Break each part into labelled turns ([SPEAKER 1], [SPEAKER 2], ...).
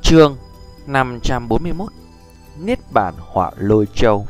[SPEAKER 1] Chương 541 Niết Bàn Hỏa Lôi Châu.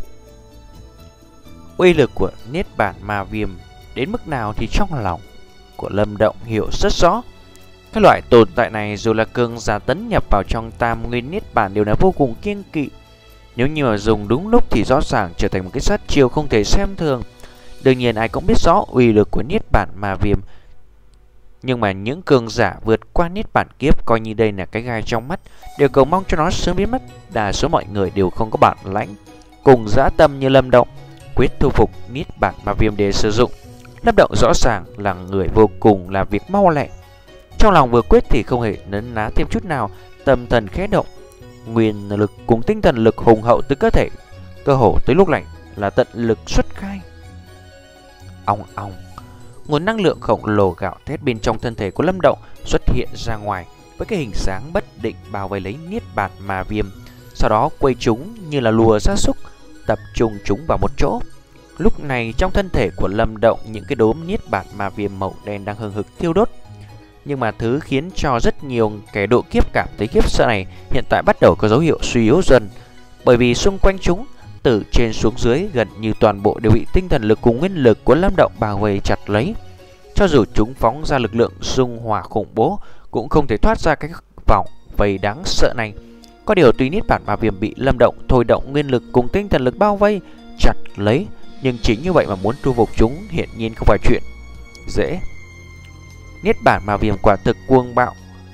[SPEAKER 1] Uy lực của Niết Bàn Ma Viêm đến mức nào thì trong lòng của Lâm Động hiểu rất rõ. Cái loại tồn tại này dù là cường giả tấn nhập vào trong Tam Nguyên Niết Bàn đều là vô cùng kiêng kỵ. Nếu như mà dùng đúng lúc thì rõ ràng trở thành một cái sát chiêu không thể xem thường. Đương nhiên ai cũng biết rõ uy lực của Niết Bàn Ma Viêm, nhưng mà những cường giả vượt qua Niết Bàn kiếp coi như đây là cái gai trong mắt, đều cầu mong cho nó sớm biến mất. Đa số mọi người đều không có bản lãnh cùng dã tâm như Lâm Động quyết thu phục Niết Bàn Ma Viêm để sử dụng. Lâm Động rõ ràng là người vô cùng làm việc mau lẹ, trong lòng vừa quyết thì không hề nấn ná thêm chút nào. Tâm thần khẽ động, nguyên lực cùng tinh thần lực hùng hậu từ cơ thể, cơ hồ tới lúc này là tận lực xuất khai. Ong ong, nguồn năng lượng khổng lồ gạo thét bên trong thân thể của Lâm Động xuất hiện ra ngoài với cái hình dáng bất định bao vây lấy Niết Bàn Ma Viêm, sau đó quay chúng như là lùa gia súc, tập trung chúng vào một chỗ. Lúc này trong thân thể của Lâm Động, những cái đốm Niết Bàn Ma Viêm màu đen đang hừng hực thiêu đốt. Nhưng mà thứ khiến cho rất nhiều kẻ độ kiếp cảm thấy khiếp sợ này hiện tại bắt đầu có dấu hiệu suy yếu dần, bởi vì xung quanh chúng từ trên xuống dưới gần như toàn bộ đều bị tinh thần lực cùng nguyên lực của Lâm Động bao vây chặt lấy. Cho dù chúng phóng ra lực lượng dung hòa khủng bố cũng không thể thoát ra cái vòng vây đáng sợ này. Có điều tuy Niết Bàn Ma Viêm bị Lâm Động thôi động nguyên lực cùng tinh thần lực bao vây chặt lấy, nhưng chính như vậy mà muốn thu phục chúng hiển nhiên không phải chuyện dễ. Niết Bàn Ma Viêm quả thực cuồng bạo,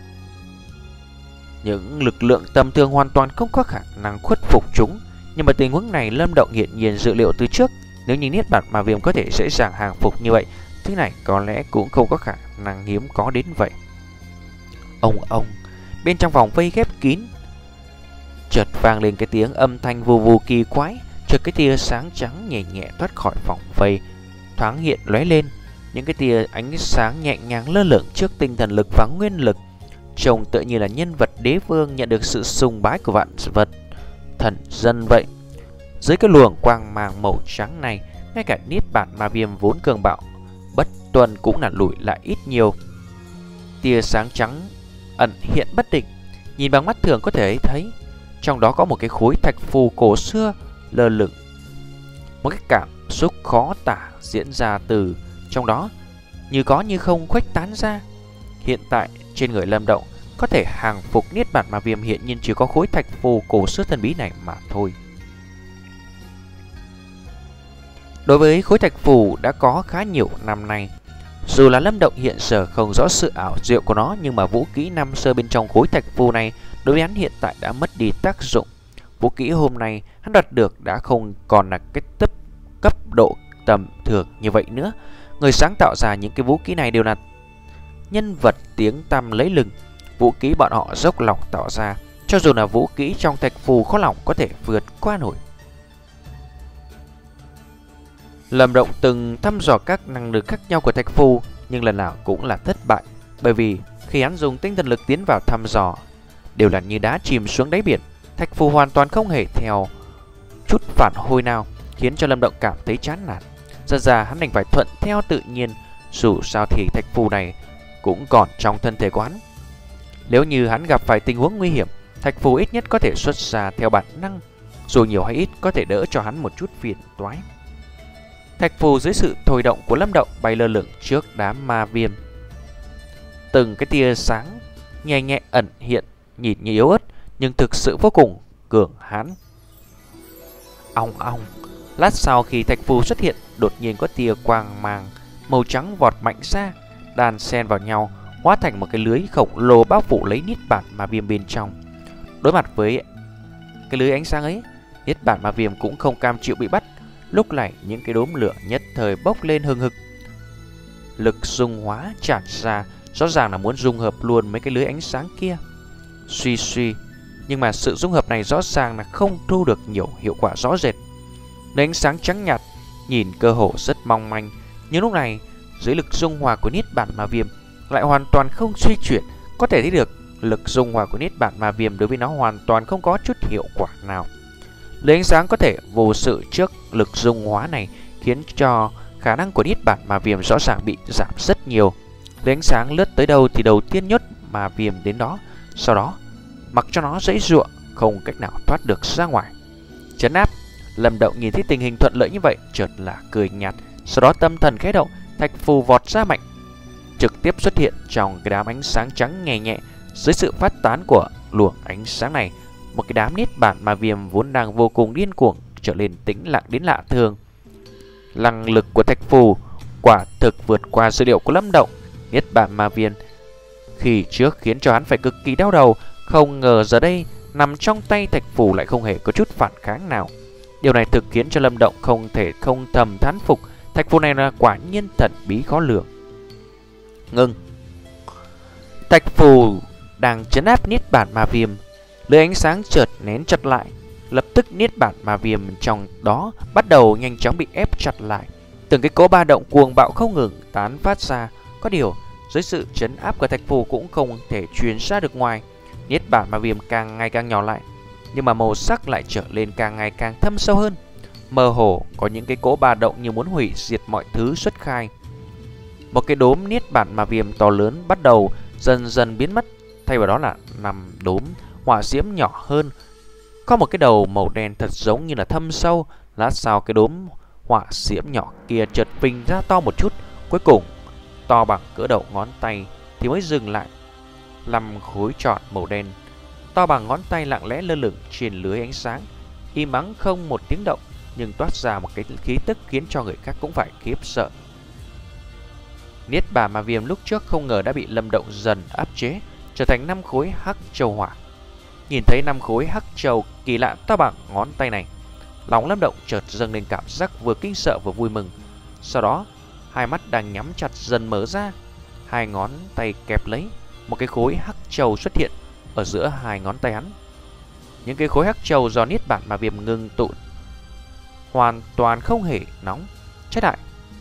[SPEAKER 1] những lực lượng tầm thường hoàn toàn không có khả năng khuất phục chúng. Nhưng mà tình huống này Lâm Động hiển nhiên dự liệu từ trước. Nếu như Niết Bàn Ma Viêm có thể dễ dàng hàng phục như vậy, thứ này có lẽ cũng không có khả năng hiếm có đến vậy. Ông bên trong vòng vây khép kín chợt vang lên cái tiếng âm thanh vù vù kỳ quái, chợt cái tia sáng trắng nhẹ nhẹ thoát khỏi vòng vây, thoáng hiện lóe lên. Những cái tia ánh sáng nhẹ nhàng lơ lửng trước tinh thần lực và nguyên lực, trông tựa như là nhân vật đế vương nhận được sự sùng bái của vạn vật thần dân vậy. Dưới cái luồng quang mang màu trắng này, ngay cả Niết Bàn Ma Viêm vốn cường bạo bất tuân cũng là lùi lại ít nhiều. Tia sáng trắng ẩn hiện bất định, nhìn bằng mắt thường có thể thấy trong đó có một cái khối thạch phù cổ xưa lơ lửng. Một cái cảm xúc khó tả diễn ra từ trong đó, như có như không khuếch tán ra. Hiện tại trên người Lâm Động có thể hàng phục Niết Bàn Ma Viêm hiện nhiên chỉ có khối thạch phù cổ xưa thần bí này mà thôi. Đối với khối thạch phù đã có khá nhiều năm nay, dù là Lâm Động hiện giờ không rõ sự ảo diệu của nó, nhưng mà vũ kỹ năm xưa bên trong khối thạch phù này đối với hắn hiện tại đã mất đi tác dụng. Vũ kỹ hôm nay hắn đoạt được đã không còn là cái cấp độ tầm thường như vậy nữa. Người sáng tạo ra những cái vũ kỹ này đều là nhân vật tiếng tăm lấy lừng. Vũ kỹ bọn họ dốc lòng tạo ra, cho dù là vũ kỹ trong thạch phù khó lòng có thể vượt qua nổi. Lâm Động từng thăm dò các năng lực khác nhau của thạch phù, nhưng lần nào cũng là thất bại, bởi vì khi hắn dùng tinh thần lực tiến vào thăm dò đều là như đá chìm xuống đáy biển. Thạch phù hoàn toàn không hề theo chút phản hồi nào, khiến cho Lâm Động cảm thấy chán nản. Dần ra hắn đành phải thuận theo tự nhiên, dù sao thì thạch phù này cũng còn trong thân thể của hắn. Nếu như hắn gặp phải tình huống nguy hiểm, thạch phù ít nhất có thể xuất ra theo bản năng, dù nhiều hay ít có thể đỡ cho hắn một chút phiền toái. Thạch phù dưới sự thôi động của Lâm Động bay lơ lửng trước đám ma viêm. Từng cái tia sáng nhẹ nhẹ ẩn hiện, nhìn như yếu ớt nhưng thực sự vô cùng cường hãn. Ong ong, lát sau khi thạch phù xuất hiện, đột nhiên có tia quang mang màu trắng vọt mạnh ra, đan xen vào nhau, hóa thành một cái lưới khổng lồ bao phủ lấy Niết Bàn Ma Viêm bên trong. Đối mặt với cái lưới ánh sáng ấy, Niết Bàn Ma Viêm cũng không cam chịu bị bắt. Lúc này những cái đốm lửa nhất thời bốc lên hừng hực, lực dung hóa tràn ra, rõ ràng là muốn dung hợp luôn mấy cái lưới ánh sáng kia. Suy, nhưng mà sự dung hợp này rõ ràng là không thu được nhiều hiệu quả rõ rệt. Lưới ánh sáng trắng nhạt nhìn cơ hồ rất mong manh, nhưng lúc này dưới lực dung hòa của Niết Bàn Ma Viêm lại hoàn toàn không suy chuyển. Có thể thấy được lực dung hòa của Niết Bàn Ma Viêm đối với nó hoàn toàn không có chút hiệu quả nào. Lưới ánh sáng có thể vô sự trước lực dung hóa này, khiến cho khả năng của Niết Bàn Ma Viêm rõ ràng bị giảm rất nhiều. Lưới ánh sáng lướt tới đâu thì đầu tiên nhốt ma viêm đến đó, sau đó mặc cho nó giãy giụa, không cách nào thoát được ra ngoài. Trấn áp. Lâm Động nhìn thấy tình hình thuận lợi như vậy, chợt là cười nhạt, sau đó tâm thần khẽ động, thạch phù vọt ra mạnh, trực tiếp xuất hiện trong cái đám ánh sáng trắng nhẹ nhẹ. Dưới sự phát tán của luồng ánh sáng này, một cái đám niết bàn ma viêm vốn đang vô cùng điên cuồng trở nên tĩnh lặng đến lạ thường. Năng lực của thạch phù quả thực vượt qua dự liệu của Lâm Động. Niết bàn ma viêm khi trước khiến cho hắn phải cực kỳ đau đầu, không ngờ giờ đây nằm trong tay thạch phù lại không hề có chút phản kháng nào. Điều này thực khiến cho Lâm Động không thể không thầm thán phục, thạch phù này là quả nhiên thần bí khó lường. Ngưng. Thạch phù đang trấn áp niết bàn ma viêm, lưỡi ánh sáng chợt nén chặt lại, lập tức niết bàn ma viêm trong đó bắt đầu nhanh chóng bị ép chặt lại. Từng cái cỗ ba động cuồng bạo không ngừng tán phát ra. Có điều dưới sự trấn áp của thạch phù cũng không thể truyền ra được ngoài. Niết bàn ma viêm càng ngày càng nhỏ lại, nhưng mà màu sắc lại trở lên càng ngày càng thâm sâu hơn. Mơ hồ có những cái cỗ ba động như muốn hủy diệt mọi thứ xuất khai. Một cái đốm niết bàn ma viêm to lớn bắt đầu dần dần biến mất, thay vào đó là 5 đốm hỏa diễm nhỏ hơn. Có một cái đầu màu đen thật giống như là thâm sâu. Lát sau cái đốm hỏa diễm nhỏ kia chợt phình ra to một chút, cuối cùng to bằng cỡ đầu ngón tay thì mới dừng lại. 5 khối tròn màu đen to bằng ngón tay lặng lẽ lơ lửng trên lưới ánh sáng, im ắng không một tiếng động, nhưng toát ra một cái khí tức khiến cho người khác cũng phải khiếp sợ. Niết bàn ma viêm lúc trước không ngờ đã bị Lâm Động dần áp chế, trở thành 5 khối hắc châu hỏa. Nhìn thấy 5 khối hắc châu kỳ lạ to bằng ngón tay này, lòng Lâm Động chợt dâng lên cảm giác vừa kinh sợ vừa vui mừng. Sau đó, hai mắt đang nhắm chặt dần mở ra, hai ngón tay kẹp lấy một cái khối hắc châu xuất hiện ở giữa hai ngón tay hắn. Những cái khối hắc châu do niết bàn ma viêm ngưng tụ hoàn toàn không hề nóng, trái lại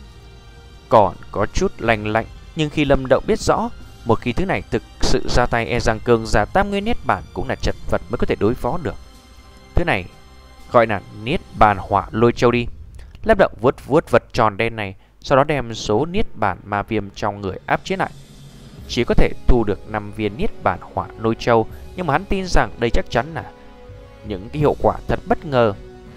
[SPEAKER 1] còn có chút lạnh lạnh. Nhưng khi Lâm Động biết rõ một khi thứ này thực sự ra tay, e rằng cường giả tam nguyên niết bàn cũng là chật vật mới có thể đối phó được. Thứ này gọi là niết bàn hỏa lôi châu đi. Lâm Động vuốt vật tròn đen này, sau đó đem số niết bàn ma viêm trong người áp chế lại. Chỉ có thể thu được 5 viên niết bàn hỏa lôi châu, nhưng mà hắn tin rằng đây chắc chắn là những cái hiệu quả thật bất ngờ.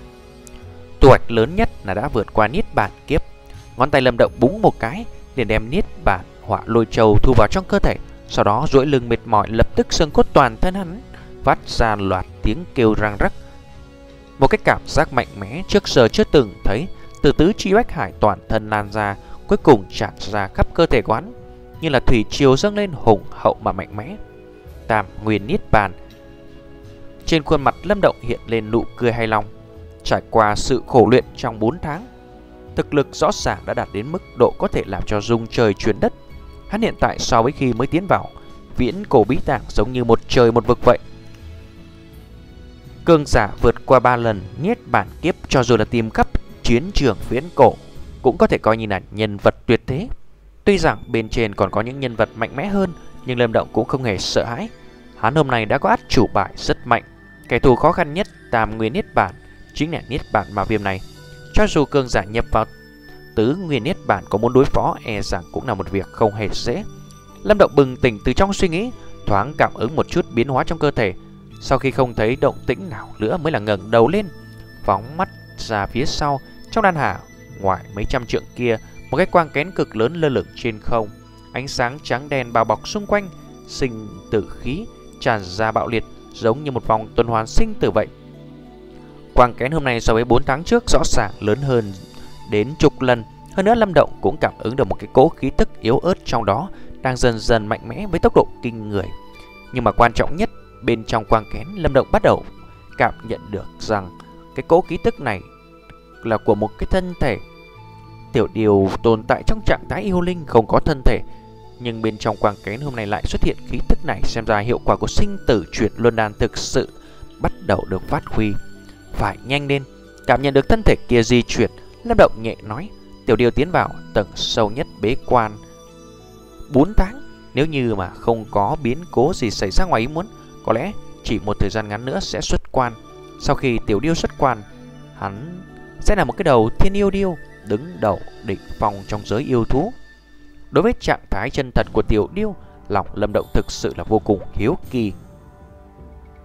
[SPEAKER 1] Thu hoạch lớn nhất là đã vượt qua niết bàn kiếp. Ngón tay Lâm Động búng một cái liền đem niết bàn hỏa lôi châu thu vào trong cơ thể, sau đó duỗi lưng mệt mỏi, lập tức xương cốt toàn thân hắn phát ra loạt tiếng kêu răng rắc. Một cái cảm giác mạnh mẽ trước giờ chưa từng thấy từ tứ chi bách hải toàn thân lan ra, cuối cùng tràn ra khắp cơ thể của hắn, như là thủy triều dâng lên hùng hậu mà mạnh mẽ. Tam nguyên niết bàn. Trên khuôn mặt Lâm Động hiện lên nụ cười hài lòng. Trải qua sự khổ luyện trong 4 tháng, thực lực rõ ràng đã đạt đến mức độ có thể làm cho rung trời chuyển đất. Hắn hiện tại so với khi mới tiến vào viễn cổ bí tàng giống như một trời một vực vậy. Cường giả vượt qua 3 lần niết bàn kiếp, cho dù là tìm khắp chiến trường viễn cổ, cũng có thể coi như là nhân vật tuyệt thế. Tuy rằng bên trên còn có những nhân vật mạnh mẽ hơn, nhưng Lâm Động cũng không hề sợ hãi. Hắn hôm nay đã có át chủ bài rất mạnh. Kẻ thù khó khăn nhất tam nguyên niết bàn chính là niết bàn ma viêm này. Cho dù cường giả nhập vào tứ nguyên niết bàn có muốn đối phó, e rằng cũng là một việc không hề dễ. Lâm Động bừng tỉnh từ trong suy nghĩ, thoáng cảm ứng một chút biến hóa trong cơ thể. Sau khi không thấy động tĩnh nào nữa mới là ngẩng đầu lên, phóng mắt ra phía sau. Trong đan hà ngoài mấy trăm trượng kia, một cái quang kén cực lớn lơ lửng trên không. Ánh sáng trắng đen bao bọc xung quanh, sinh tử khí tràn ra bạo liệt, giống như một vòng tuần hoàn sinh tử vậy. Quang kén hôm nay so với 4 tháng trước rõ ràng lớn hơn đến chục lần. Hơn nữa Lâm Động cũng cảm ứng được một cái cỗ khí tức yếu ớt trong đó đang dần dần mạnh mẽ với tốc độ kinh người. Nhưng mà quan trọng nhất, bên trong quang kén, Lâm Động bắt đầu cảm nhận được rằng cái cỗ khí tức này là của một cái thân thể. Tiểu điều tồn tại trong trạng thái yêu linh, không có thân thể, nhưng bên trong quang kén hôm nay lại xuất hiện khí tức này, xem ra hiệu quả của sinh tử chuyển luân đan thực sự bắt đầu được phát huy. Phải nhanh lên. Cảm nhận được thân thể kia di chuyển, Lâm Động nhẹ nói, tiểu điều tiến vào tầng sâu nhất bế quan 4 tháng. Nếu như mà không có biến cố gì xảy ra ngoài ý muốn, có lẽ chỉ một thời gian ngắn nữa sẽ xuất quan. Sau khi tiểu điêu xuất quan, hắn sẽ là một cái đầu thiên yêu điêu đứng đầu đỉnh phong trong giới yêu thú. Đối với trạng thái chân thật của tiểu điêu, lòng Lâm Động thực sự là vô cùng hiếu kỳ.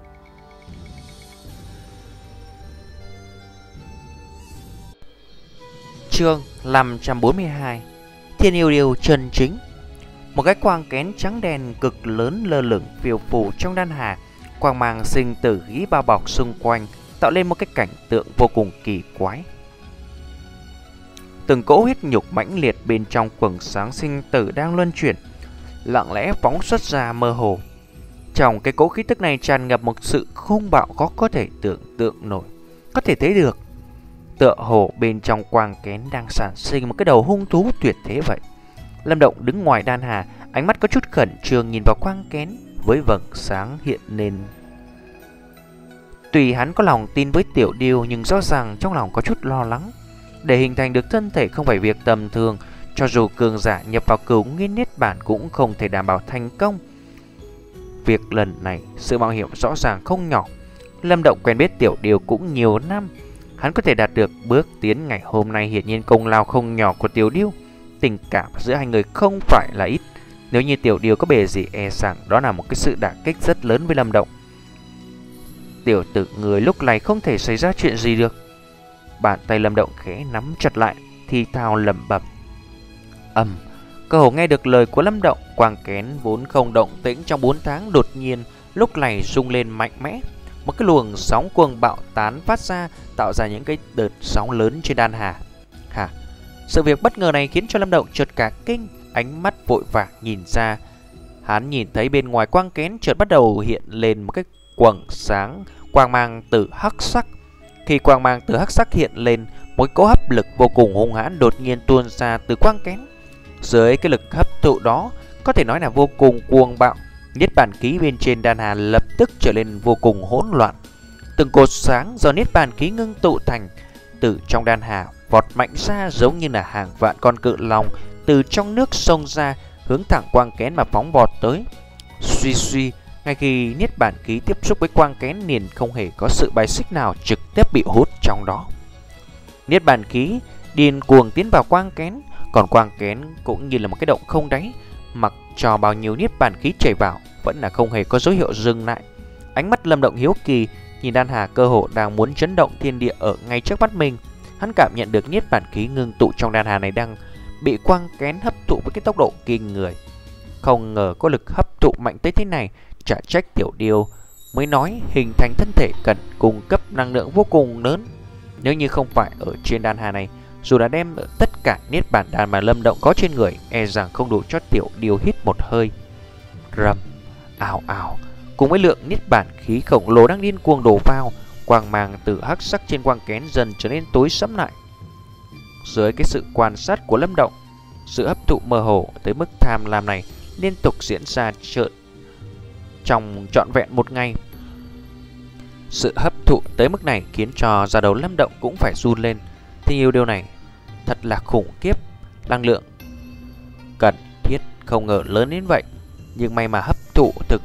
[SPEAKER 1] Chương 542. Thiên yêu điêu chân chính. Một cái quang kén trắng đen cực lớn lơ lửng phiêu phù trong đan hà, quang mang sinh tử khí bao bọc xung quanh, tạo lên một cái cảnh tượng vô cùng kỳ quái. Từng cỗ huyết nhục mãnh liệt bên trong quầng sáng sinh tử đang luân chuyển, lặng lẽ phóng xuất ra mơ hồ. Trong cái cỗ khí tức này tràn ngập một sự hung bạo khó có thể tưởng tượng nổi. Có thể thấy được, tựa hồ bên trong quang kén đang sản sinh một cái đầu hung thú tuyệt thế vậy. Lâm Động đứng ngoài đan hà, ánh mắt có chút khẩn trương nhìn vào quang kén với vầng sáng hiện lên. Tuy hắn có lòng tin với Tiểu Điêu, nhưng rõ ràng trong lòng có chút lo lắng. Để hình thành được thân thể không phải việc tầm thường, cho dù cường giả nhập vào cửu nguyên niết bản cũng không thể đảm bảo thành công. Việc lần này sự mạo hiểm rõ ràng không nhỏ. Lâm Động quen biết Tiểu Điêu cũng nhiều năm, hắn có thể đạt được bước tiến ngày hôm nay hiển nhiên công lao không nhỏ của Tiểu Điêu. Tình cảm giữa hai người không phải là ít. Nếu như Tiểu Điêu có bề gì, e rằng đó là một cái sự đả kích rất lớn với Lâm Động. Tiểu tử người lúc này không thể xảy ra chuyện gì được. Bàn tay Lâm Động khẽ nắm chặt lại, thì thào lẩm bẩm. Cơ hồ nghe được lời của Lâm Động, quang kén vốn không động tĩnh trong 4 tháng đột nhiên lúc này rung lên mạnh mẽ. Một cái luồng sóng cuồng bạo tán phát ra, tạo ra những cái đợt sóng lớn trên đan hà. Sự việc bất ngờ này khiến cho Lâm Động chợt cả kinh, ánh mắt vội vàng nhìn ra. Hắn nhìn thấy bên ngoài quang kén chợt bắt đầu hiện lên một cái quầng sáng quang mang từ hắc sắc. Khi quang mang từ hắc sắc hiện lên, một cỗ hấp lực vô cùng hung hãn đột nhiên tuôn ra từ quang kén. Dưới cái lực hấp thụ đó, có thể nói là vô cùng cuồng bạo. Niết bàn khí bên trên đan hà lập tức trở nên vô cùng hỗn loạn. Từng cột sáng do niết bàn khí ngưng tụ thành từ trong đan hà vọt mạnh ra, giống như là hàng vạn con cự long từ trong nước xông ra, hướng thẳng quang kén mà phóng vọt tới. Suy suy, ngay khi niết bàn khí tiếp xúc với quang kén liền không hề có sự bài xích nào, trực tiếp bị hút trong đó. Niết bàn khí điên cuồng tiến vào quang kén, còn quang kén cũng như là một cái động không đáy, mặc cho bao nhiêu niết bàn khí chảy vào vẫn là không hề có dấu hiệu dừng lại. Ánh mắt Lâm Động hiếu kỳ nhìn đan hà cơ hồ đang muốn chấn động thiên địa ở ngay trước mắt mình. Hắn cảm nhận được niết bàn khí ngưng tụ trong đan hà này đang bị quang kén hấp thụ với cái tốc độ kinh người. Không ngờ có lực hấp thụ mạnh tới thế này, chả trách Tiểu Điêu mới nói hình thành thân thể cần cung cấp năng lượng vô cùng lớn. Nếu như không phải ở trên đan hà này, dù đã đem tất cả niết bàn đan mà Lâm Động có trên người, e rằng không đủ cho Tiểu Điêu hít một hơi. Rầm, ào ào, cùng với lượng niết bàn khí khổng lồ đang điên cuồng đổ vào, quang mang từ hắc sắc trên quang kén dần trở nên tối sẫm lại. Dưới cái sự quan sát của Lâm Động, sự hấp thụ mơ hồ tới mức tham lam này liên tục diễn ra trong trọn vẹn một ngày. Sự hấp thụ tới mức này khiến cho da đầu Lâm Động cũng phải run lên. Thế nhiều điều này thật là khủng khiếp. Năng lượng cần thiết không ngờ lớn đến vậy, nhưng may mà hấp thụ thực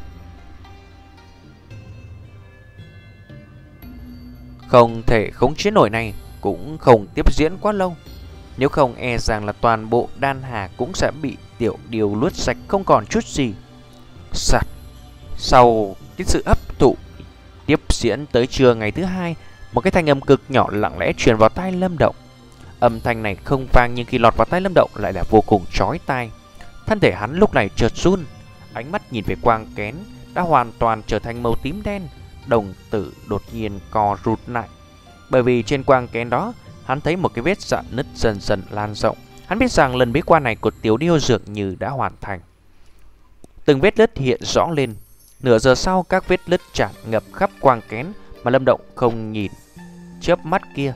[SPEAKER 1] không thể khống chế nổi này cũng không tiếp diễn quá lâu. Nếu không e rằng là toàn bộ đan hà cũng sẽ bị Tiểu Điêu luốt sạch không còn chút gì. Sạt. Sau cái sự hấp thụ tiếp diễn tới trưa ngày thứ hai, một cái thanh âm cực nhỏ lặng lẽ truyền vào tai Lâm Động. Âm thanh này không vang, nhưng khi lọt vào tai Lâm Động lại là vô cùng chói tai. Thân thể hắn lúc này chợt run, ánh mắt nhìn về quang kén đã hoàn toàn trở thành màu tím đen, đồng tử đột nhiên co rụt lại. Bởi vì trên quang kén đó, hắn thấy một cái vết rạn nứt dần dần lan rộng. Hắn biết rằng lần bế quan này của Tiểu Điêu dường như đã hoàn thành. Từng vết nứt hiện rõ lên. Nửa giờ sau, các vết nứt tràn ngập khắp quang kén mà Lâm Động không nhìn chớp mắt kia.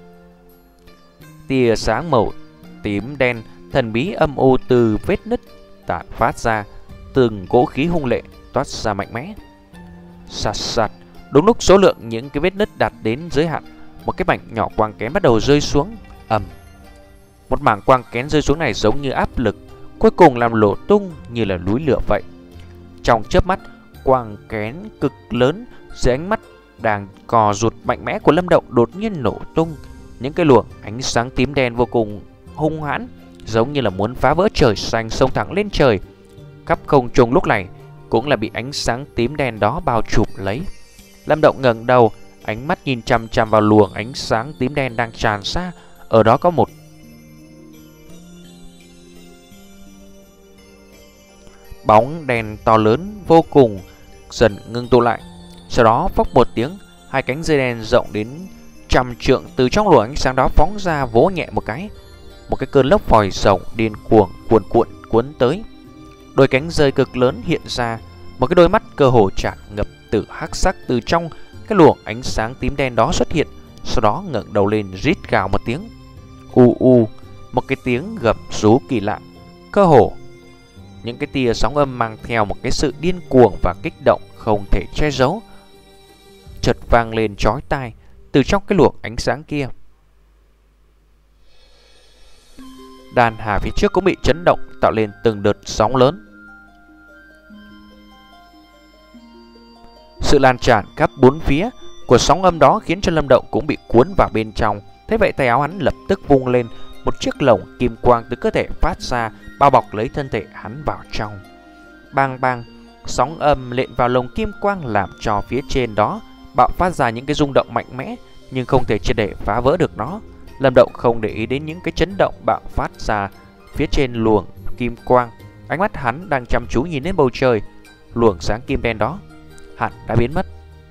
[SPEAKER 1] Tia sáng màu tím đen thần bí âm u từ vết nứt tản phát ra, từng cỗ khí hung lệ toát ra mạnh mẽ. Sạt sạt, đúng lúc số lượng những cái vết nứt đạt đến giới hạn, một cái mảnh nhỏ quang kén bắt đầu rơi xuống. Một mảng quang kén rơi xuống này giống như áp lực, cuối cùng làm nổ tung như là núi lửa vậy. Trong chớp mắt, quang kén cực lớn dưới ánh mắt đang cò rụt mạnh mẽ của Lâm Động đột nhiên nổ tung. Những cái luồng ánh sáng tím đen vô cùng hung hãn, giống như là muốn phá vỡ trời xanh xông thẳng lên trời. Khắp không trung lúc này cũng là bị ánh sáng tím đen đó bao trùm lấy. Lâm Động ngẩng đầu, ánh mắt nhìn chằm chằm vào luồng ánh sáng tím đen đang tràn ra. Ở đó có một bóng đèn to lớn vô cùng dần ngưng tụ lại. Sau đó phốc một tiếng, hai cánh dây đen rộng đến trăm trượng từ trong luồng ánh sáng đó phóng ra, vỗ nhẹ một cái cơn lốc vòi rồng điên cuồng cuốn tới. Đôi cánh dây cực lớn hiện ra, một cái đôi mắt cơ hồ tràn ngập từ hắc sắc từ trong cái luồng ánh sáng tím đen đó xuất hiện. Sau đó ngẩng đầu lên rít gào một tiếng, một cái tiếng gầm rú kỳ lạ, cơ hồ những cái tia sóng âm mang theo một cái sự điên cuồng và kích động không thể che giấu, chợt vang lên chói tai từ trong cái luồng ánh sáng kia. Đàn hà phía trước cũng bị chấn động, tạo lên từng đợt sóng lớn. Sự lan tràn khắp bốn phía của sóng âm đó khiến cho Lâm Động cũng bị cuốn vào bên trong. Thế vậy tay áo hắn lập tức vung lên, một chiếc lồng kim quang từ cơ thể phát ra, bao bọc lấy thân thể hắn vào trong. Bang bang, sóng âm lện vào lồng kim quang làm cho phía trên đó bạo phát ra những cái rung động mạnh mẽ, nhưng không thể triệt để phá vỡ được nó. Lâm Động không để ý đến những cái chấn động bạo phát ra phía trên luồng kim quang. Ánh mắt hắn đang chăm chú nhìn lên bầu trời. Luồng sáng kim đen đó hẳn đã biến mất.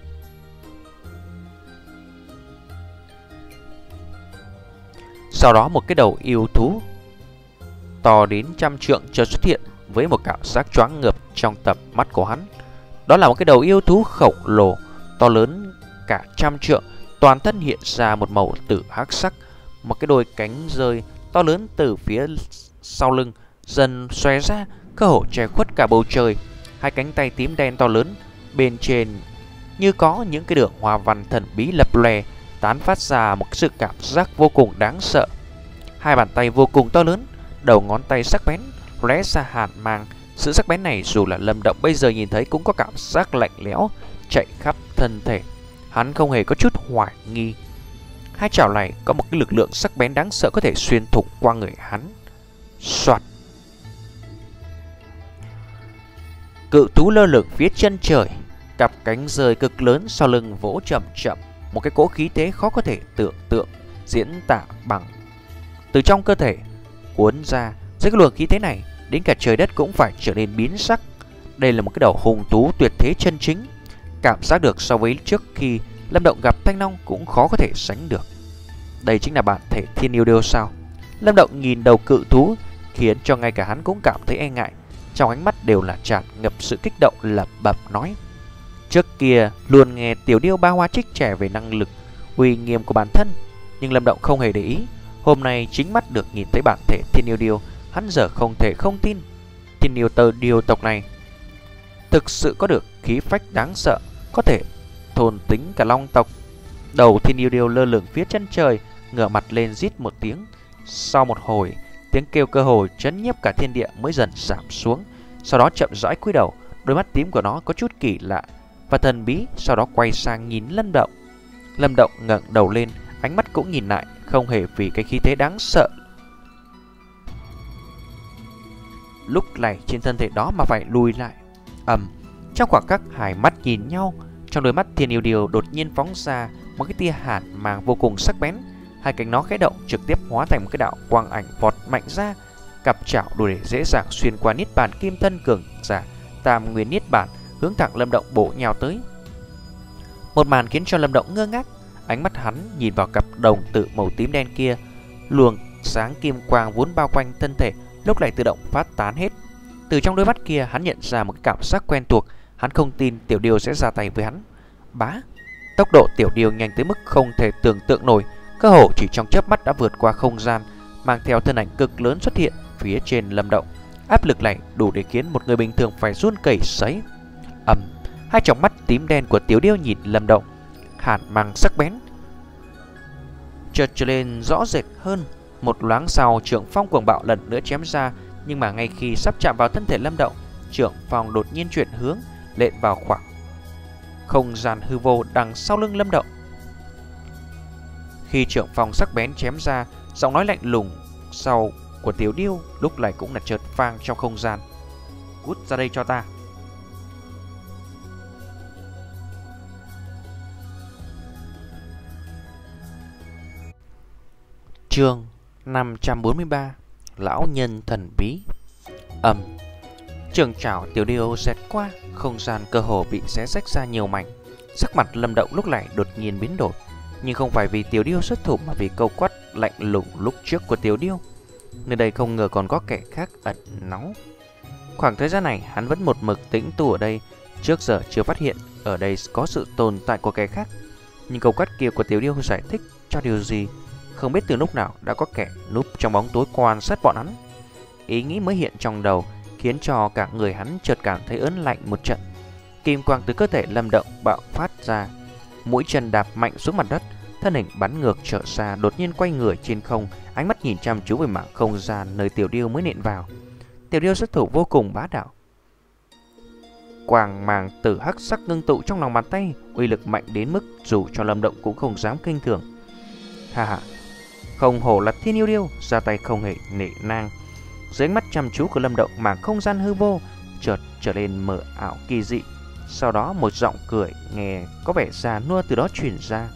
[SPEAKER 1] Sau đó một cái đầu yêu thú to đến trăm trượng chợt xuất hiện với một cảm giác choáng ngợp trong tầm mắt của hắn. Đó là một cái đầu yêu thú khổng lồ to lớn cả trăm trượng, toàn thân hiện ra một màu tử hắc sắc. Một cái đôi cánh rơi to lớn từ phía sau lưng dần xòe ra, cơ hồ che khuất cả bầu trời. Hai cánh tay tím đen to lớn bên trên như có những cái đường hoa văn thần bí lập lòe, tán phát ra một sự cảm giác vô cùng đáng sợ. Hai bàn tay vô cùng to lớn, đầu ngón tay sắc bén lóe ra hàn mang. Sự sắc bén này dù là Lâm Động bây giờ nhìn thấy cũng có cảm giác lạnh lẽo chạy khắp thân thể. Hắn không hề có chút hoài nghi. Hai chảo này có một cái lực lượng sắc bén đáng sợ có thể xuyên thủng qua người hắn. Soạt. Cự thú lơ lửng phía chân trời, cặp cánh rơi cực lớn sau lưng vỗ chậm chậm, một cái cỗ khí thế khó có thể tưởng tượng diễn tả bằng từ trong cơ thể cuốn ra. Dưới cái luồng khí thế này, đến cả trời đất cũng phải trở nên biến sắc. Đây là một cái đầu hung thú tuyệt thế chân chính. Cảm giác được so với trước khi Lâm Động gặp Thanh Long cũng khó có thể sánh được. Đây chính là bản thể Thiên Yêu Điêu sao? Lâm Động nhìn đầu cự thú khiến cho ngay cả hắn cũng cảm thấy e ngại. Trong ánh mắt đều là tràn ngập sự kích động, lẩm bẩm nói: trước kia luôn nghe Tiểu Điêu ba hoa trích trẻ về năng lực uy nghiêm của bản thân, nhưng Lâm Động không hề để ý. Hôm nay chính mắt được nhìn thấy bản thể Thiên Yêu Điêu, hắn giờ không thể không tin. Thiên Yêu Điêu tộc này thực sự có được khí phách đáng sợ, có thể thôn tính cả Long tộc. Đầu Thiên Yêu Điêu lơ lửng phía chân trời, ngửa mặt lên rít một tiếng. Sau một hồi, tiếng kêu cơ hồ chấn nhiếp cả thiên địa mới dần giảm xuống. Sau đó chậm rãi cúi đầu, đôi mắt tím của nó có chút kỳ lạ và thần bí, sau đó quay sang nhìn Lâm Động. Lâm Động ngẩng đầu lên, ánh mắt cũng nhìn lại, không hề vì cái khí thế đáng sợ lúc này trên thân thể đó mà phải lùi lại. Trong khoảng khắc hai mắt nhìn nhau, trong đôi mắt Thiên Yêu Điêu đột nhiên phóng ra một cái tia hàn mang vô cùng sắc bén. Hai cánh nó khẽ động, trực tiếp hóa thành một cái đạo quang ảnh vọt mạnh ra, cặp chảo đủ để dễ dàng xuyên qua niết bàn kim thân cường giả Tam Nguyên Niết Bàn, hướng thẳng Lâm Động bổ nhào tới. Một màn khiến cho Lâm Động ngơ ngác. Ánh mắt hắn nhìn vào cặp đồng tử màu tím đen kia, luồng sáng kim quang vốn bao quanh thân thể lúc này tự động phát tán hết. Từ trong đôi mắt kia hắn nhận ra một cái cảm giác quen thuộc. Hắn không tin Tiểu Điêu sẽ ra tay với hắn. Bá, tốc độ Tiểu Điêu nhanh tới mức không thể tưởng tượng nổi, cơ hồ chỉ trong chớp mắt đã vượt qua không gian, mang theo thân ảnh cực lớn xuất hiện phía trên Lâm Động. Áp lực này đủ để khiến một người bình thường phải run cẩy sấy. Hai tròng mắt tím đen của Tiểu Điêu nhìn Lâm Động, hàn mang sắc bén chợt trở lên rõ rệt hơn. Một loáng sau, Trưởng Phong cuồng bạo lần nữa chém ra, nhưng mà ngay khi sắp chạm vào thân thể Lâm Động, Trưởng Phong đột nhiên chuyển hướng, lệch vào khoảng không gian hư vô đằng sau lưng Lâm Động. Khi Trưởng Phong sắc bén chém ra, giọng nói lạnh lùng sau của Tiểu Điêu lúc này cũng là chợt vang trong không gian: cút ra đây cho ta. Chương 543: Lão nhân thần bí. Trường chảo tiểu điêu xẹt qua, không gian cơ hồ bị xé rách ra nhiều mảnh. Sắc mặt Lâm Động lúc này đột nhiên biến đổi, nhưng không phải vì tiểu điêu xuất thủ mà vì câu quát lạnh lùng lúc trước của tiểu điêu. Nơi đây không ngờ còn có kẻ khác ẩn náu. Khoảng thời gian này hắn vẫn một mực tĩnh tu ở đây, trước giờ chưa phát hiện ở đây có sự tồn tại của kẻ khác. Nhưng câu quát kia của tiểu điêu giải thích cho điều gì? Không biết từ lúc nào đã có kẻ núp trong bóng tối quan sát bọn hắn. Ý nghĩ mới hiện trong đầu khiến cho cả người hắn chợt cảm thấy ớn lạnh một trận. Kim quang từ cơ thể Lâm Động bạo phát ra, mũi chân đạp mạnh xuống mặt đất, thân hình bắn ngược trở xa, đột nhiên quay người trên không, ánh mắt nhìn chăm chú về mảng không gian nơi tiểu điêu mới nện vào. Tiểu điêu xuất thủ vô cùng bá đạo. Quang mang tử hắc sắc ngưng tụ trong lòng bàn tay, uy lực mạnh đến mức dù cho Lâm Động cũng không dám kinh thường. Ha ha, không hổ là thiên yêu điêu, ra tay không hề nể nang. Dưới ánh mắt chăm chú của Lâm Động, mảng không gian hư vô chợt trở lên mờ ảo kỳ dị. Sau đó một giọng cười nghe có vẻ già nua từ đó truyền ra.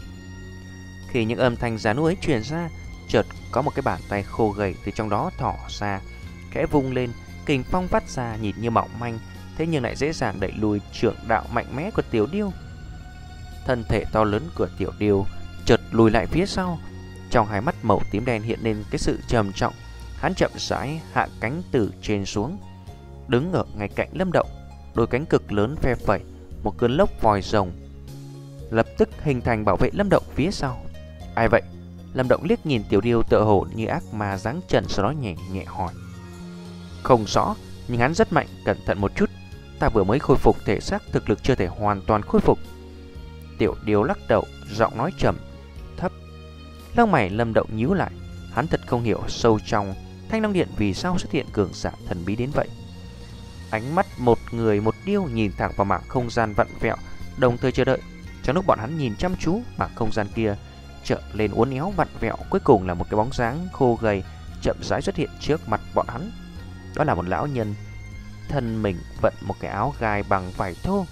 [SPEAKER 1] Khi những âm thanh già nua ấy truyền ra, chợt có một cái bàn tay khô gầy từ trong đó thỏ ra, khẽ vung lên, kình phong phát ra nhìn như mỏng manh, thế nhưng lại dễ dàng đẩy lùi trượng đạo mạnh mẽ của tiểu điêu. Thân thể to lớn của tiểu điêu chợt lùi lại phía sau, trong hai mắt màu tím đen hiện lên cái sự trầm trọng. Hắn chậm rãi hạ cánh từ trên xuống, đứng ở ngay cạnh Lâm Động, đôi cánh cực lớn phe phẩy, một cơn lốc vòi rồng lập tức hình thành bảo vệ Lâm Động phía sau. Ai vậy? Lâm Động liếc nhìn tiểu điêu tựa hồ như ác ma giáng trần, sau đó nhẹ nhẹ hỏi. Không rõ, nhưng hắn rất mạnh, cẩn thận một chút. Ta vừa mới khôi phục thể xác, thực lực chưa thể hoàn toàn khôi phục. Tiểu điêu lắc đầu, giọng nói trầm thấp. Lông mày Lâm Động nhíu lại, hắn thật không hiểu sâu trong Thanh Long Điện vì sao xuất hiện cường giả thần bí đến vậy. Ánh mắt một người một điêu nhìn thẳng vào mảng không gian vặn vẹo, đồng thời chờ đợi. Trong lúc bọn hắn nhìn chăm chú, mảng không gian kia trở lên uốn éo vặn vẹo, cuối cùng là một cái bóng dáng khô gầy chậm rãi xuất hiện trước mặt bọn hắn. Đó là một lão nhân, thân mình vận một cái áo gai bằng vải thô.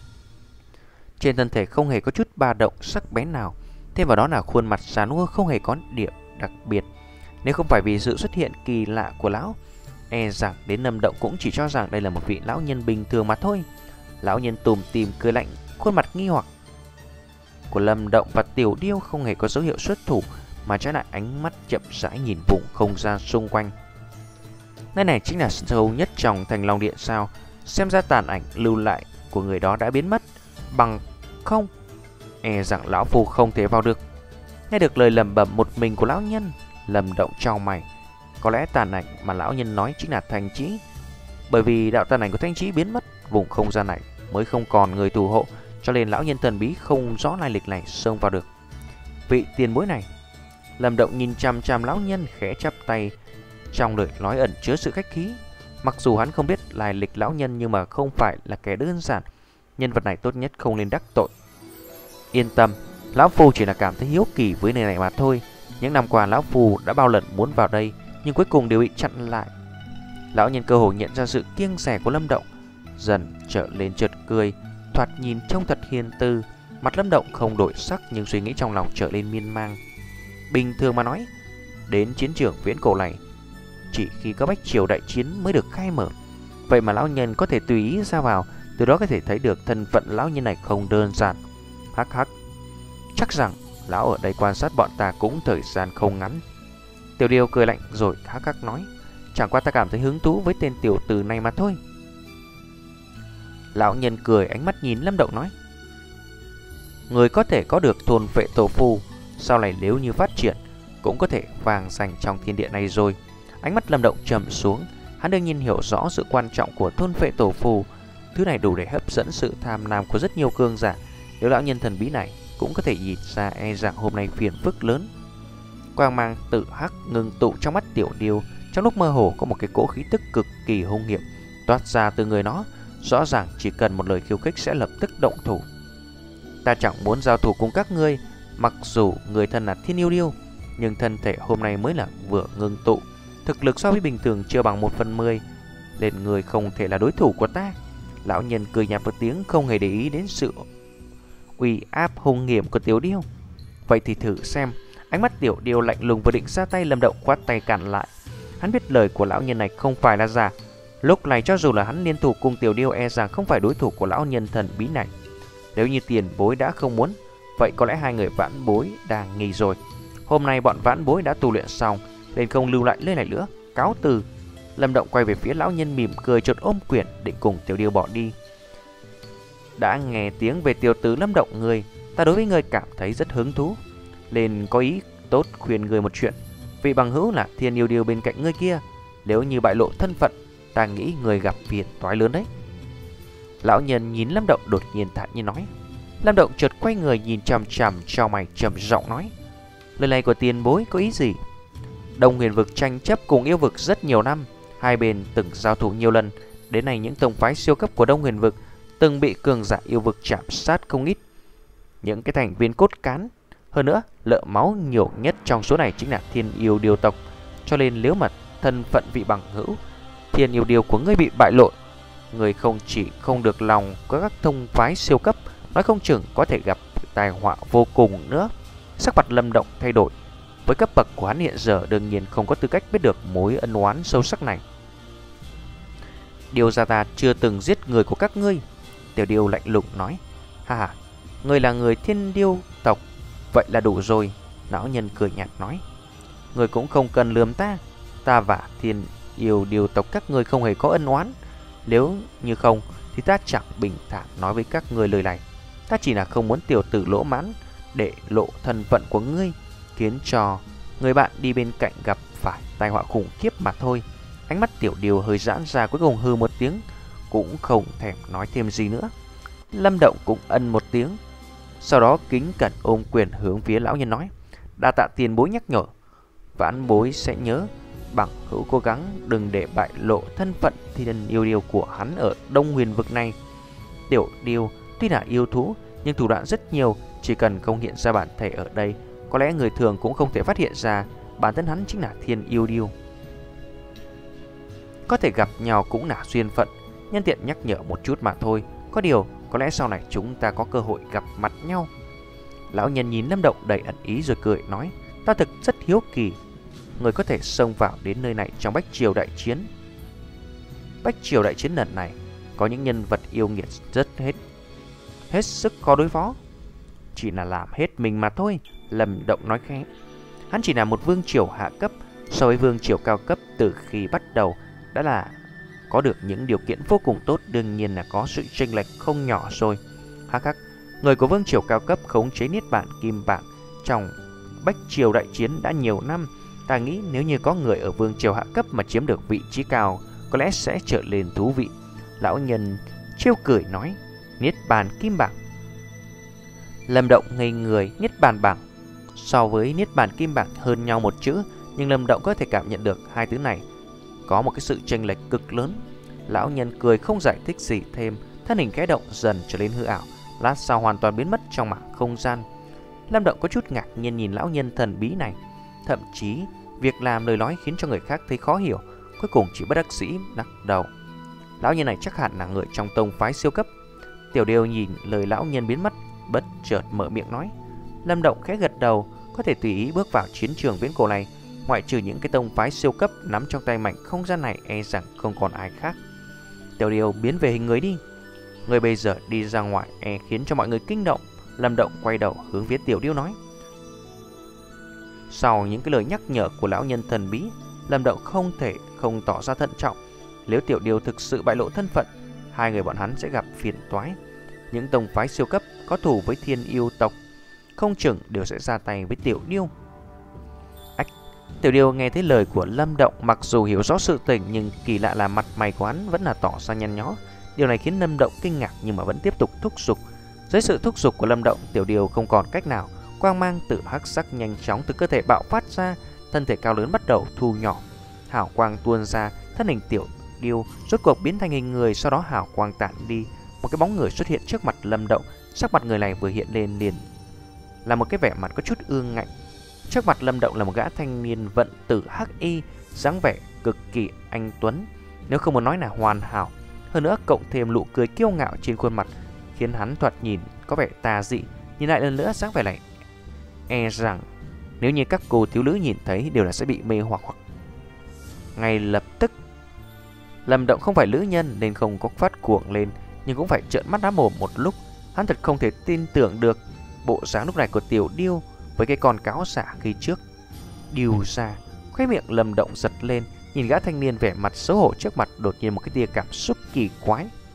[SPEAKER 1] Trên thân thể không hề có chút ba động sắc bén nào, thêm vào đó là khuôn mặt già nua không hề có điểm đặc biệt. Nếu không phải vì sự xuất hiện kỳ lạ của lão, e rằng đến Lâm Động cũng chỉ cho rằng đây là một vị lão nhân bình thường mà thôi. Lão nhân tùm tìm cười lạnh, khuôn mặt nghi hoặc của Lâm Động và tiểu điêu không hề có dấu hiệu xuất thủ, mà trái lại ánh mắt chậm rãi nhìn vùng không gian xung quanh. Nơi này chính là sâu nhất trong Thanh Long Điện sao? Xem ra tàn ảnh lưu lại của người đó đã biến mất, bằng không e rằng lão phu không thể vào được. Nghe được lời lẩm bẩm một mình của lão nhân, Lâm Động chau mày. Có lẽ tàn ảnh mà lão nhân nói chính là Thanh Chí. Bởi vì đạo tàn ảnh của Thanh Chí biến mất, vùng không gian này mới không còn người thủ hộ, cho nên lão nhân thần bí không rõ lai lịch này xông vào được. Vị tiền bối này. Lâm Động nhìn chằm chằm lão nhân, khẽ chắp tay, trong lời nói ẩn chứa sự khách khí. Mặc dù hắn không biết lai lịch lão nhân, nhưng mà không phải là kẻ đơn giản. Nhân vật này tốt nhất không nên đắc tội. Yên tâm, lão phu chỉ là cảm thấy hiếu kỳ với nơi này mà thôi. Những năm qua lão phu đã bao lần muốn vào đây, nhưng cuối cùng đều bị chặn lại. Lão nhân cơ hồ nhận ra sự kiêng dè của Lâm Động, dần trở lên chợt cười, thoạt nhìn trông thật hiền từ. Mặt Lâm Động không đổi sắc, nhưng suy nghĩ trong lòng trở lên miên man. Bình thường mà nói, đến chiến trường viễn cổ này chỉ khi có bách triều đại chiến mới được khai mở. Vậy mà lão nhân có thể tùy ý ra vào, từ đó có thể thấy được thân phận lão nhân này không đơn giản. Hắc hắc, chắc rằng lão ở đây quan sát bọn ta cũng thời gian không ngắn. Tiểu điêu cười lạnh rồi hắc hắc nói, chẳng qua ta cảm thấy hứng thú với tên tiểu tử này mà thôi. Lão nhân cười, ánh mắt nhìn Lâm Động nói, người có thể có được thôn vệ tổ phù, sau này nếu như phát triển cũng có thể vàng dành trong thiên địa này rồi. Ánh mắt Lâm Động trầm xuống, hắn đương nhiên hiểu rõ sự quan trọng của thôn vệ tổ phù. Thứ này đủ để hấp dẫn sự tham lam của rất nhiều cường giả. Nếu lão nhân thần bí này cũng có thể nhìn ra, e rằng hôm nay phiền phức lớn. Quang mang tự hắc ngừng tụ trong mắt tiểu điêu, trong lúc mơ hồ có một cái cỗ khí tức cực kỳ hung hiểm toát ra từ người nó. Rõ ràng chỉ cần một lời khiêu khích sẽ lập tức động thủ. Ta chẳng muốn giao thủ cùng các ngươi. Mặc dù người thân là thiên yêu điêu, nhưng thân thể hôm nay mới là vừa ngưng tụ, thực lực so với bình thường chưa bằng 1/10, nên người không thể là đối thủ của ta. Lão nhân cười nhạt một tiếng, không hề để ý đến sự uy áp hung hiểm của tiểu điêu. Vậy thì thử xem. Ánh mắt tiểu điêu lạnh lùng vừa định ra tay, Lâm Động khoát tay cản lại. Hắn biết lời của lão nhân này không phải là giả, Lúc này cho dù là hắn liên thủ cùng Tiểu Điêu e rằng không phải đối thủ của lão nhân thần bí này. Nếu như tiền bối đã không muốn, vậy có lẽ hai người vãn bối đang nghỉ rồi. Hôm nay bọn vãn bối đã tu luyện xong, nên không lưu lại nơi này nữa, cáo từ. Lâm Động quay về phía lão nhân mỉm cười, chợt ôm quyển định cùng Tiểu Điêu bỏ đi. Đã nghe tiếng về tiểu tử Lâm Động người, ta đối với người cảm thấy rất hứng thú, nên có ý tốt khuyên người một chuyện. Vị bằng hữu là Thiên Yêu Điêu bên cạnh ngươi kia, nếu như bại lộ thân phận, ta nghĩ người gặp phiền toái lớn đấy. Lão nhân nhìn Lâm Động đột nhiên thản nhiên nói. Lâm Động chợt quay người nhìn chằm chằm chau mày trầm giọng nói: lời này của tiền bối có ý gì? Đông Huyền vực tranh chấp cùng yêu vực rất nhiều năm, hai bên từng giao thủ nhiều lần. Đến nay những tông phái siêu cấp của Đông Huyền vực từng bị cường giả yêu vực chạm sát không ít. Những cái thành viên cốt cán, hơn nữa lợ máu nhiều nhất trong số này chính là Thiên Yêu Điêu tộc. Cho nên nếu mà thân phận vị bằng hữu Thiên Yêu Điêu của ngươi bị bại lộ, người không chỉ không được lòng của các tông phái siêu cấp, nói không chừng có thể gặp tai họa vô cùng nữa. Sắc mặt Lâm Động thay đổi. Với cấp bậc của hắn hiện giờ đương nhiên không có tư cách biết được mối ân oán sâu sắc này. Điều ra ta chưa từng giết người của các ngươi. Tiểu Điêu lạnh lùng nói. Ha, ngươi là người Thiên Điêu tộc, vậy là đủ rồi. Lão nhân cười nhạt nói. Ngươi cũng không cần lườm ta. Ta và Thiên Yêu Điêu tộc các ngươi không hề có ân oán. Nếu như không thì ta chẳng bình thản nói với các ngươi lời này. Ta chỉ là không muốn tiểu tử lỗ mãn để lộ thân phận của ngươi, khiến cho người bạn đi bên cạnh gặp phải tai họa khủng khiếp mà thôi. Ánh mắt Tiểu Điêu hơi giãn ra, cuối cùng hừ một tiếng, cũng không thèm nói thêm gì nữa. Lâm Động cũng ân một tiếng, sau đó kính cẩn ôm quyền hướng phía lão nhân nói. Đa tạ tiền bối nhắc nhở, vãn bối sẽ nhớ. Bằng hữu cố gắng đừng để bại lộ thân phận Thiên Yêu Điêu của hắn ở Đông Huyền vực này. Tiểu Điêu tuy là yêu thú nhưng thủ đoạn rất nhiều, chỉ cần không hiện ra bản thể ở đây, có lẽ người thường cũng không thể phát hiện ra bản thân hắn chính là Thiên Yêu Điêu. Có thể gặp nhau cũng là duyên phận, nhân tiện nhắc nhở một chút mà thôi. Có điều có lẽ sau này chúng ta có cơ hội gặp mặt nhau. Lão nhân nhìn Lâm Động đầy ẩn ý rồi cười nói. Ta thực rất hiếu kỳ, người có thể xông vào đến nơi này trong Bách Triều đại chiến. Bách Triều đại chiến lần này có những nhân vật yêu nghiệt rất hết sức khó đối phó. Chỉ là làm hết mình mà thôi. Lâm Động nói khẽ. Hắn chỉ là một vương triều hạ cấp, so với vương triều cao cấp từ khi bắt đầu đã là có được những điều kiện vô cùng tốt, đương nhiên là có sự chênh lệch không nhỏ rồi. Hắc hắc, người của vương triều cao cấp khống chế niết bản kim bảng trong Bách Triều đại chiến đã nhiều năm. Ta nghĩ nếu như có người ở vương triều hạ cấp mà chiếm được vị trí cao, có lẽ sẽ trở lên thú vị. Lão nhân trêu cười nói. Niết bàn kim bảng. Lâm Động ngây người. Niết bàn bảng so với niết bàn kim bảng hơn nhau một chữ, nhưng Lâm Động có thể cảm nhận được hai thứ này có một cái sự chênh lệch cực lớn. Lão nhân cười không giải thích gì thêm, thân hình khẽ động dần trở lên hư ảo, lát sau hoàn toàn biến mất trong mảng không gian. Lâm Động có chút ngạc nhiên nhìn lão nhân thần bí này, thậm chí việc làm lời nói khiến cho người khác thấy khó hiểu, cuối cùng chỉ bất đắc dĩ lắc đầu. Lão nhân này chắc hẳn là người trong tông phái siêu cấp. Tiểu Điêu nhìn lời lão nhân biến mất, bất chợt mở miệng nói. Lâm Động khẽ gật đầu, có thể tùy ý bước vào chiến trường viễn cổ này, ngoại trừ những cái tông phái siêu cấp nắm trong tay mảnh không gian này, e rằng không còn ai khác. Tiểu Điêu biến về hình người đi. Người bây giờ đi ra ngoài e khiến cho mọi người kinh động. Lâm Động quay đầu hướng phía Tiểu Điêu nói. Sau những cái lời nhắc nhở của lão nhân thần bí, Lâm Động không thể không tỏ ra thận trọng. Nếu Tiểu Điêu thực sự bại lộ thân phận, hai người bọn hắn sẽ gặp phiền toái. Những tông phái siêu cấp có thù với Thiên Yêu tộc không chừng đều sẽ ra tay với Tiểu Điêu. Tiểu Điêu nghe thấy lời của Lâm Động, mặc dù hiểu rõ sự tình nhưng kỳ lạ là mặt mày của hắn vẫn là tỏ ra nhăn nhó. Điều này khiến Lâm Động kinh ngạc nhưng mà vẫn tiếp tục thúc giục. Dưới sự thúc giục của Lâm Động, Tiểu Điêu không còn cách nào, quang mang tự hắc sắc nhanh chóng từ cơ thể bạo phát ra, thân thể cao lớn bắt đầu thu nhỏ. Hào quang tuôn ra, thân hình Tiểu Điêu rốt cuộc biến thành hình người, sau đó hào quang tản đi, một cái bóng người xuất hiện trước mặt Lâm Động. Sắc mặt người này vừa hiện lên liền là một cái vẻ mặt có chút ương ngạnh. Trước mặt Lâm Động là một gã thanh niên vận tử hắc y, dáng vẻ cực kỳ anh tuấn, nếu không muốn nói là hoàn hảo. Hơn nữa cộng thêm nụ cười kiêu ngạo trên khuôn mặt khiến hắn thoạt nhìn có vẻ tà dị. Nhìn lại lần nữa dáng vẻ này, e rằng nếu như các cô thiếu nữ nhìn thấy đều là sẽ bị mê hoặc ngay lập tức. Lâm Động không phải nữ nhân nên không có phát cuồng lên, nhưng cũng phải trợn mắt há mồm một lúc. Hắn thật không thể tin tưởng được bộ dáng lúc này của Tiểu Điêu với cái con cáo xả khi trước. Điêu ra, khóe miệng Lâm Động giật lên, nhìn gã thanh niên vẻ mặt xấu hổ trước mặt, đột nhiên một cái tia cảm xúc kỳ quái.